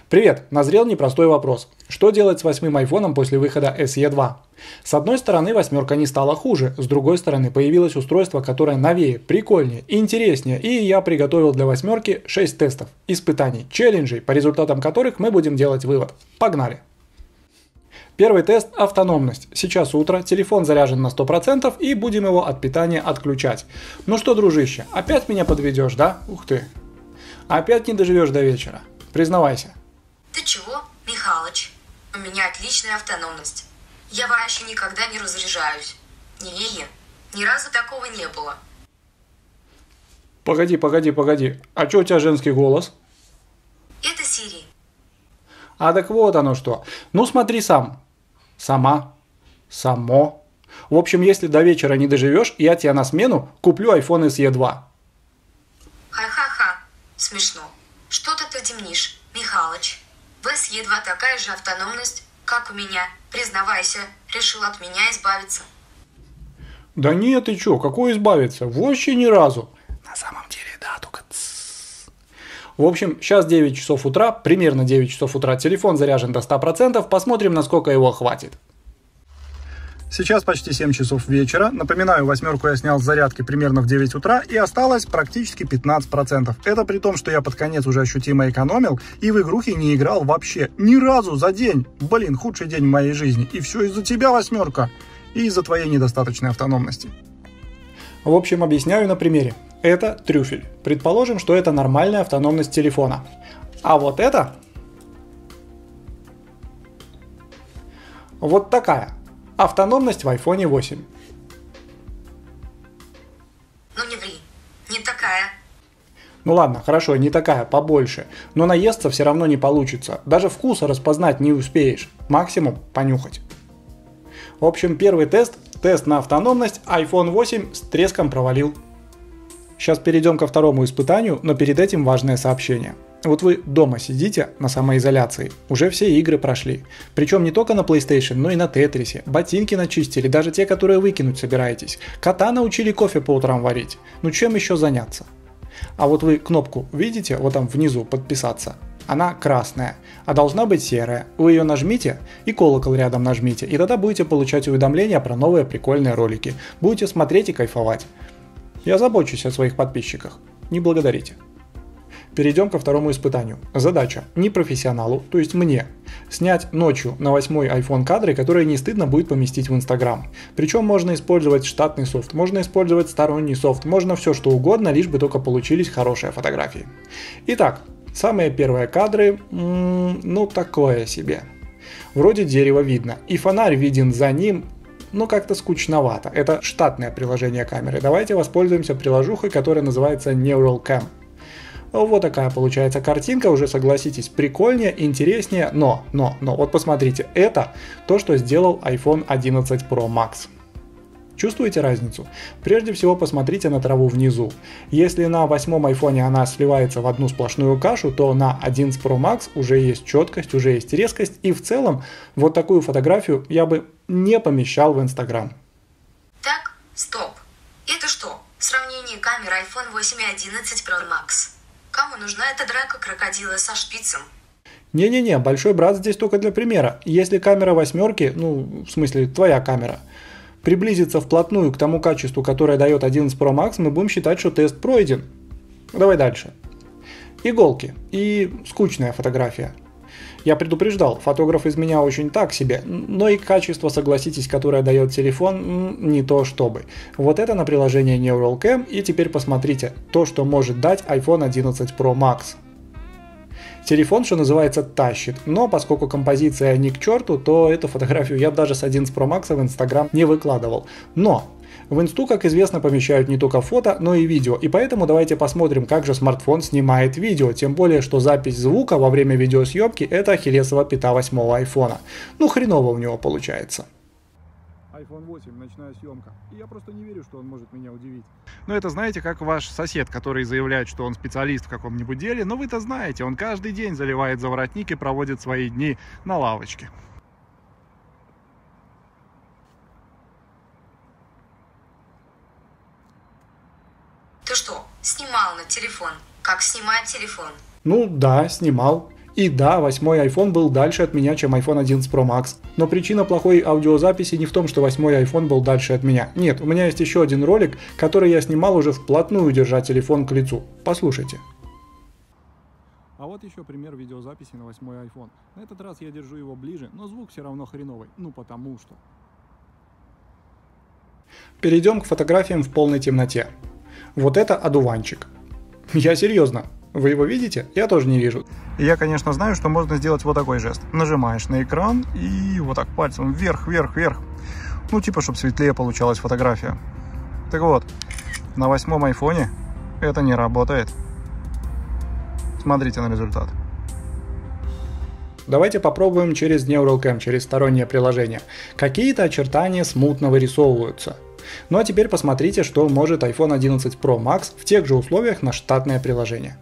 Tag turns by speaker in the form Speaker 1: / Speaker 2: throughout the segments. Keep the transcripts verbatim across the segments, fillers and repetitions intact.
Speaker 1: Привет! Назрел непростой вопрос. Что делать с восьмым айфоном после выхода эс и два? С одной стороны, восьмерка не стала хуже, с другой стороны, появилось устройство, которое новее, прикольнее, интереснее, и я приготовил для восьмерки шесть тестов, испытаний, челленджей, по результатам которых мы будем делать вывод. Погнали! Первый тест – автономность. Сейчас утро, телефон заряжен на сто процентов и будем его от питания отключать. Ну что, дружище, опять меня подведешь, да? Ух ты! Опять не доживешь до вечера. Признавайся.
Speaker 2: Ты чего, Михалыч? У меня отличная автономность. Я вообще никогда не разряжаюсь. Не-не-не, ни разу такого не было.
Speaker 1: Погоди, погоди, погоди. А что у тебя женский голос?
Speaker 2: Это Сири.
Speaker 1: А так вот оно что. Ну смотри сам. Сама. Само. В общем, если до вечера не доживешь, я тебе на смену куплю iPhone эс и два.
Speaker 2: Ха-ха-ха. Смешно. Что-то ты темнишь, Михалыч. В эс и два такая же автономность, как у меня. Признавайся, решил от меня избавиться.
Speaker 1: Да нет, ты чё, какой избавиться? Вообще ни разу. На самом деле, да, только тссс. В общем, сейчас девять часов утра, примерно девять часов утра, телефон заряжен до ста процентов, посмотрим, насколько его хватит. Сейчас почти семь часов вечера. Напоминаю, восьмерку я снял с зарядки примерно в девять утра и осталось практически пятнадцать процентов. Это при том, что я под конец уже ощутимо экономил и в игрухи не играл вообще. Ни разу за день. Блин, худший день в моей жизни. И все из-за тебя, восьмерка. И из-за твоей недостаточной автономности. В общем, объясняю на примере. Это трюфель. Предположим, что это нормальная автономность телефона. А вот это... Вот такая. Автономность в айфон восемь.
Speaker 2: Ну не ври, не такая.
Speaker 1: Ну ладно, хорошо, не такая, побольше. Но наесться все равно не получится. Даже вкуса распознать не успеешь. Максимум понюхать. В общем, первый тест, тест на автономность, айфон восемь с треском провалил. Сейчас перейдем ко второму испытанию, но перед этим важное сообщение. Вот вы дома сидите на самоизоляции, уже все игры прошли. Причем не только на PlayStation, но и на Тетрисе. Ботинки начистили, даже те, которые выкинуть собираетесь. Кота научили кофе по утрам варить. Ну чем еще заняться? А вот вы кнопку видите, вот там внизу подписаться? Она красная, а должна быть серая. Вы ее нажмите и колокол рядом нажмите, и тогда будете получать уведомления про новые прикольные ролики. Будете смотреть и кайфовать. Я забочусь о своих подписчиках. Не благодарите. Перейдем ко второму испытанию. Задача непрофессионалу, то есть мне, снять ночью на восьмой iPhone кадры, которые не стыдно будет поместить в Instagram. Причем можно использовать штатный софт, можно использовать сторонний софт, можно все что угодно, лишь бы только получились хорошие фотографии. Итак, самые первые кадры, м-м, ну такое себе. Вроде дерева видно, и фонарь виден за ним, но как-то скучновато. Это штатное приложение камеры. Давайте воспользуемся приложухой, которая называется NeuralCam. Вот такая получается картинка, уже согласитесь, прикольнее, интереснее, но, но, но, вот посмотрите, это то, что сделал айфон одиннадцать про макс. Чувствуете разницу? Прежде всего посмотрите на траву внизу. Если на восьмом айфоне она сливается в одну сплошную кашу, то на одиннадцать про макс уже есть четкость, уже есть резкость, и в целом вот такую фотографию я бы не помещал в Instagram.
Speaker 2: Так, стоп. Это что? Сравнение камер айфон восемь и одиннадцать про макс. Кому нужна эта драка крокодила со шпицем?
Speaker 1: Не-не-не, большой брат здесь только для примера. Если камера восьмерки, ну, в смысле, твоя камера, приблизится вплотную к тому качеству, которое дает одиннадцать про макс, мы будем считать, что тест пройден. Давай дальше. Иголки и скучная фотография. Я предупреждал, фотограф из меня очень так себе, но и качество, согласитесь, которое дает телефон, не то чтобы. Вот это на приложение NeuralCam, и теперь посмотрите, то, что может дать айфон одиннадцать про макс. Телефон, что называется, тащит, но поскольку композиция не к черту, то эту фотографию я бы даже с одиннадцать про макс в Instagram не выкладывал. Но в инсту, как известно, помещают не только фото, но и видео, и поэтому давайте посмотрим, как же смартфон снимает видео, тем более, что запись звука во время видеосъемки – это ахиллесова пята восьмого айфона. Ну, хреново у него получается. айфон восемь, ночная съемка. И я просто не верю, что он может меня удивить. Ну, это знаете, как ваш сосед, который заявляет, что он специалист в каком-нибудь деле, но вы-то знаете, он каждый день заливает за воротник и проводит свои дни на лавочке.
Speaker 2: Ты что, снимал на телефон? Как снимать телефон?
Speaker 1: Ну да, снимал. И да, восьмой iPhone был дальше от меня, чем айфон одиннадцать про макс. Но причина плохой аудиозаписи не в том, что восьмой iPhone был дальше от меня. Нет, у меня есть еще один ролик, который я снимал уже вплотную, держа телефон к лицу. Послушайте. А вот еще пример видеозаписи на восьмой iPhone. На этот раз я держу его ближе, но звук все равно хреновый. Ну потому что... Перейдем к фотографиям в полной темноте. Вот это одуванчик. Я серьезно. Вы его видите? Я тоже не вижу. Я, конечно, знаю, что можно сделать вот такой жест. Нажимаешь на экран и вот так пальцем вверх, вверх, вверх. Ну, типа, чтобы светлее получалась фотография. Так вот, на восьмом айфоне это не работает. Смотрите на результат. Давайте попробуем через NeuralCam, через стороннее приложение. Какие-то очертания смутно вырисовываются. Ну а теперь посмотрите, что может айфон одиннадцать про макс в тех же условиях на штатное приложение.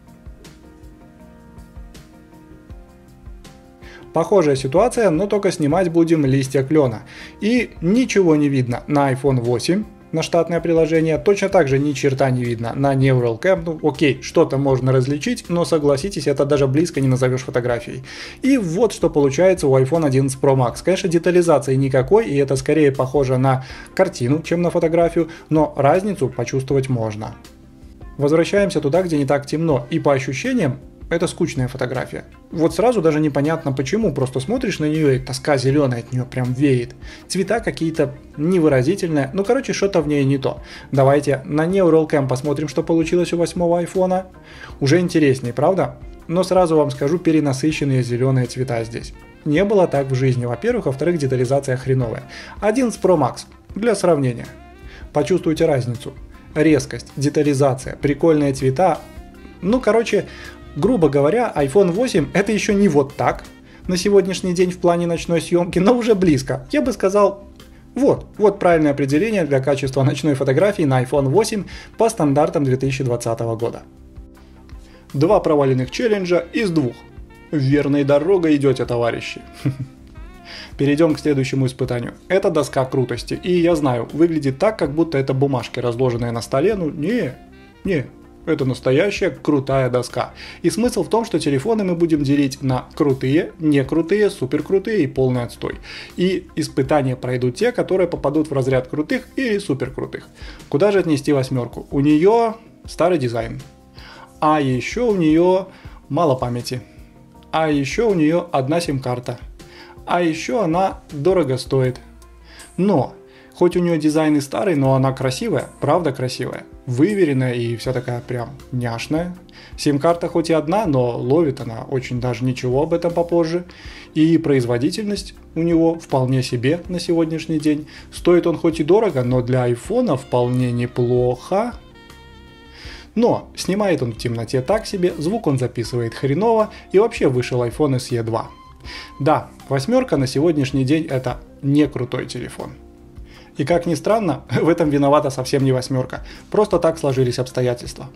Speaker 1: Похожая ситуация, но только снимать будем листья клена. И ничего не видно на айфон восемь, на штатное приложение, точно так же ни черта не видно на NeuralCam. Ну окей, что-то можно различить, но согласитесь, это даже близко не назовешь фотографией. И вот что получается у айфон одиннадцать про макс. Конечно, детализации никакой, и это скорее похоже на картину, чем на фотографию, но разницу почувствовать можно. Возвращаемся туда, где не так темно, и по ощущениям это скучная фотография. Вот сразу даже непонятно почему, просто смотришь на нее и тоска зеленая от нее прям веет. Цвета какие-то невыразительные, ну короче, что-то в ней не то. Давайте на NeuralCam посмотрим, что получилось у восьмого айфона. Уже интереснее, правда? Но сразу вам скажу, перенасыщенные зеленые цвета здесь. Не было так в жизни, во-первых, во-вторых, детализация хреновая. одиннадцать про макс, для сравнения. Почувствуйте разницу. Резкость, детализация, прикольные цвета. Ну короче... Грубо говоря, айфон восемь это еще не вот так на сегодняшний день в плане ночной съемки, но уже близко. Я бы сказал, вот, вот правильное определение для качества ночной фотографии на айфон восемь по стандартам две тысячи двадцатого года. Два проваленных челленджа из двух. Верной дорогой идете, товарищи. Перейдем к следующему испытанию. Это доска крутости. И я знаю, выглядит так, как будто это бумажки, разложенные на столе. Ну, не, не. Это настоящая крутая доска. И смысл в том, что телефоны мы будем делить на крутые, не крутые, супер крутые и полный отстой. И испытания пройдут те, которые попадут в разряд крутых или супер крутых. Куда же отнести восьмерку? У нее старый дизайн. А еще у нее мало памяти. А еще у нее одна сим-карта. А еще она дорого стоит. Но... Хоть у нее дизайн и старый, но она красивая, правда красивая, выверенная и вся такая прям няшная. Сим-карта хоть и одна, но ловит она очень даже ничего, об этом попозже. И производительность у него вполне себе на сегодняшний день. Стоит он хоть и дорого, но для айфона вполне неплохо. Но снимает он в темноте так себе, звук он записывает хреново, и вообще вышел iPhone эс и два. Да, восьмерка на сегодняшний день это не крутой телефон. И как ни странно, в этом виновата совсем не восьмерка, просто так сложились обстоятельства.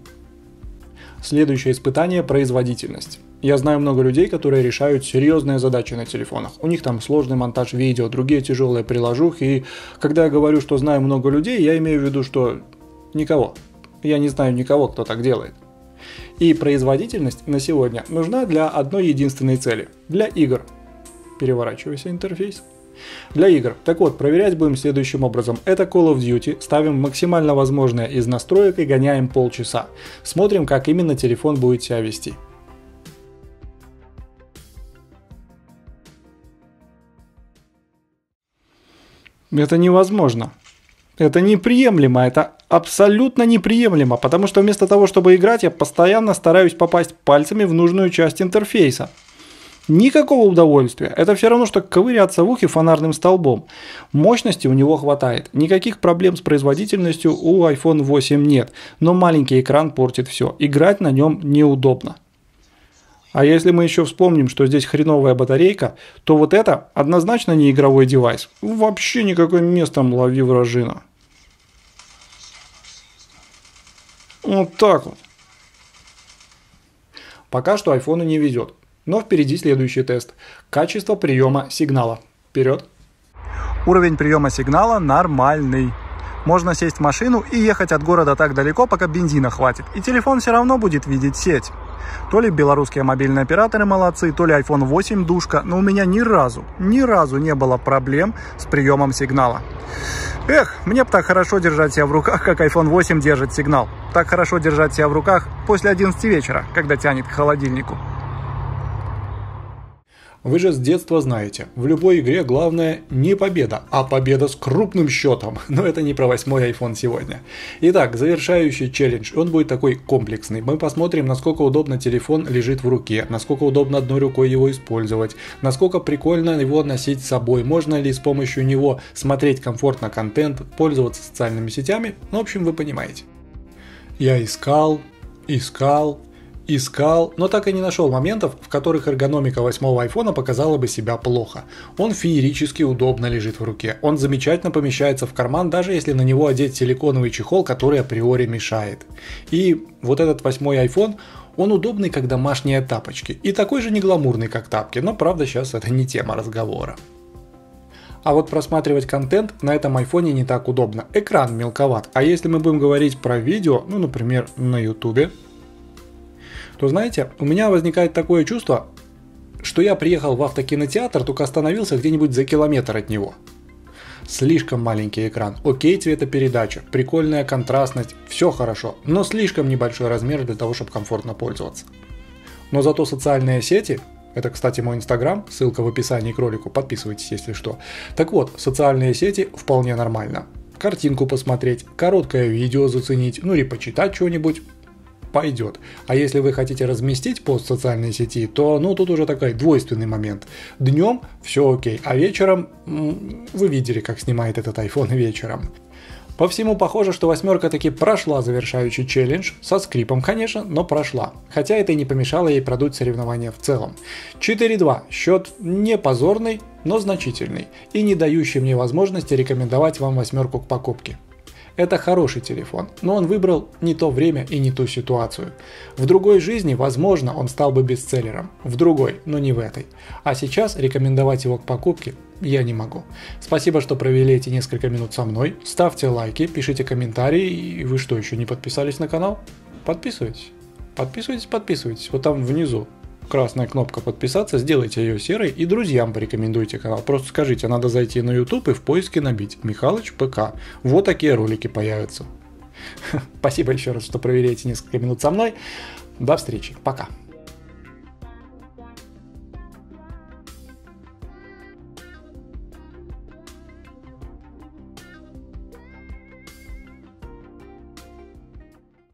Speaker 1: Следующее испытание – производительность. Я знаю много людей, которые решают серьезные задачи на телефонах. У них там сложный монтаж видео, другие тяжелые приложухи. И когда я говорю, что знаю много людей, я имею в виду, что никого. Я не знаю никого, кто так делает. И производительность на сегодня нужна для одной единственной цели – для игр. Переворачивайся, интерфейс. Для игр. Так вот, проверять будем следующим образом. Это Call of Duty. Ставим максимально возможное из настроек и гоняем полчаса. Смотрим, как именно телефон будет себя вести. Это невозможно. Это неприемлемо. Это абсолютно неприемлемо. Потому что вместо того, чтобы играть, я постоянно стараюсь попасть пальцами в нужную часть интерфейса. Никакого удовольствия. Это все равно, что ковыряться в ухе фонарным столбом. Мощности у него хватает. Никаких проблем с производительностью у айфон восемь нет. Но маленький экран портит все. Играть на нем неудобно. А если мы еще вспомним, что здесь хреновая батарейка, то вот это однозначно не игровой девайс. Вообще никакой местом лови вражина. Вот так вот. Пока что айфону не везет. Но впереди следующий тест. Качество приема сигнала. Вперед. Уровень приема сигнала нормальный. Можно сесть в машину и ехать от города так далеко, пока бензина хватит. И телефон все равно будет видеть сеть. То ли белорусские мобильные операторы молодцы, то ли айфон восемь душка, но у меня ни разу, ни разу не было проблем с приемом сигнала. Эх, мне бы так хорошо держать себя в руках, как айфон восемь держит сигнал. Так хорошо держать себя в руках после одиннадцати вечера, когда тянет к холодильнику. Вы же с детства знаете, в любой игре главное не победа, а победа с крупным счетом. Но это не про восьмой iPhone сегодня. Итак, завершающий челлендж, он будет такой комплексный. Мы посмотрим, насколько удобно телефон лежит в руке, насколько удобно одной рукой его использовать, насколько прикольно его носить с собой, можно ли с помощью него смотреть комфортно контент, пользоваться социальными сетями. В общем, вы понимаете. Я искал, искал... Искал, но так и не нашел моментов, в которых эргономика восьмого айфона показала бы себя плохо. Он феерически удобно лежит в руке, он замечательно помещается в карман, даже если на него одеть силиконовый чехол, который априори мешает. И вот этот восьмой iPhone, он удобный как домашние тапочки, и такой же не гламурный как тапки, но правда сейчас это не тема разговора. А вот просматривать контент на этом айфоне не так удобно, экран мелковат, а если мы будем говорить про видео, ну например на ютубе, то знаете, у меня возникает такое чувство, что я приехал в автокинотеатр, только остановился где-нибудь за километр от него. Слишком маленький экран, окей цветопередача, прикольная контрастность, все хорошо, но слишком небольшой размер для того, чтобы комфортно пользоваться. Но зато социальные сети, это, кстати, мой инстаграм, ссылка в описании к ролику, подписывайтесь, если что. Так вот, социальные сети вполне нормально. Картинку посмотреть, короткое видео заценить, ну или почитать что-нибудь. Пойдет. А если вы хотите разместить пост в социальной сети, то ну тут уже такой двойственный момент. Днем все окей, а вечером вы видели, как снимает этот iPhone вечером. По всему похоже, что восьмерка таки прошла завершающий челлендж, со скрипом, конечно, но прошла. Хотя это и не помешало ей продуть соревнования в целом. четыре-два. Счет не позорный, но значительный и не дающий мне возможности рекомендовать вам восьмерку к покупке. Это хороший телефон, но он выбрал не то время и не ту ситуацию. В другой жизни, возможно, он стал бы бестселлером. В другой, но не в этой. А сейчас рекомендовать его к покупке я не могу. Спасибо, что провели эти несколько минут со мной. Ставьте лайки, пишите комментарии. И вы что, еще не подписались на канал? Подписывайтесь. Подписывайтесь, подписывайтесь. Вот там внизу красная кнопка подписаться, сделайте ее серой и друзьям порекомендуйте канал. Просто скажите, надо зайти на YouTube и в поиске набить Михалыч ПК. Вот такие ролики появятся. Спасибо еще раз, что провели эти несколько минут со мной. До встречи. Пока.